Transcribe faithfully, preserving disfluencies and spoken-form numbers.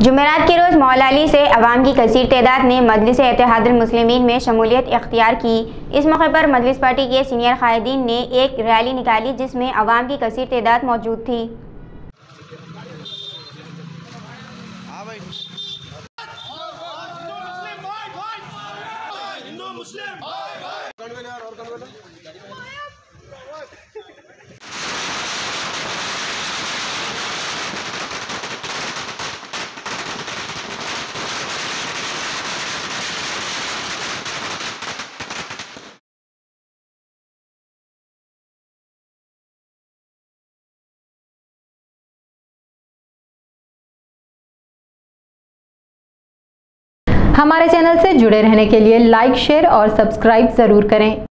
जुमेरात के रोज़ मौलाली से अवाम की कसीर तादाद ने मजलिस इत्तेहादुल मुस्लिमीन में शमूलियत इख्तियार की। इस मौके पर मजलिस पार्टी के सीनियर कायदीन ने एक रैली निकाली जिसमें अवाम की कसीर तादाद मौजूद थी। हमारे चैनल से जुड़े रहने के लिए लाइक, शेयर और सब्सक्राइब ज़रूर करें।